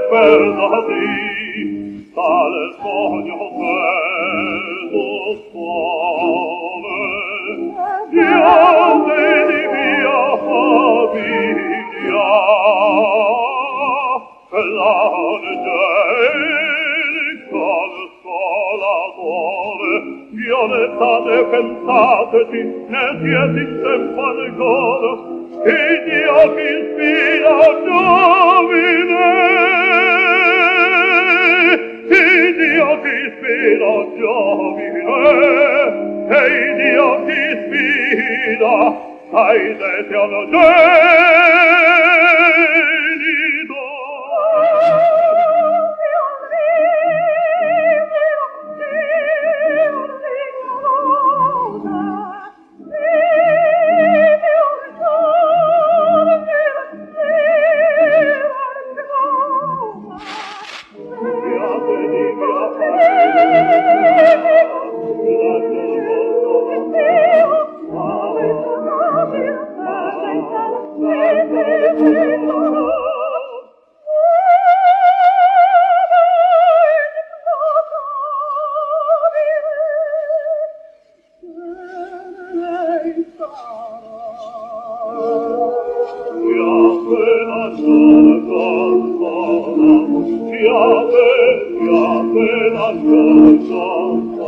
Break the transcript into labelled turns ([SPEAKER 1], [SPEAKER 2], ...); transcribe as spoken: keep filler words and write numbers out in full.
[SPEAKER 1] perdati, tale sogno preso suave, diate di mia famiglia, l'angelica sola amore, violettate pensateci, ne siete in tempo ancora, che Dio che ispira giovine, che Dio che ispira giovine, che Dio che ispira ai d'eterno genido. Ti